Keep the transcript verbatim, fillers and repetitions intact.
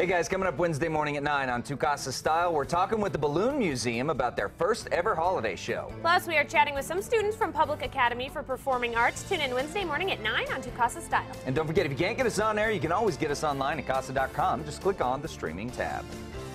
Hey guys, coming up Wednesday morning at nine on Tu Casa Style, we're talking with the Balloon Museum about their first ever holiday show. Plus, we are chatting with some students from Public Academy for Performing Arts. Tune in Wednesday morning at nine on Tu Casa Style. And don't forget, if you can't get us on air, you can always get us online at casa dot com. Just click on the streaming tab.